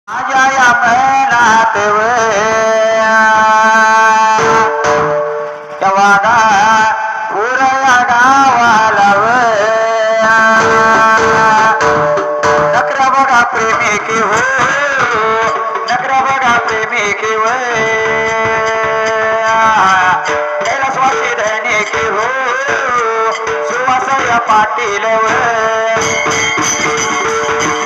माझ्या या मैनात वागा पुरया गावाला नकरा बघा प्रेमी की हो नकरा बघा प्रेमी की कैलासवासी धनी की हो सुवासया पाटील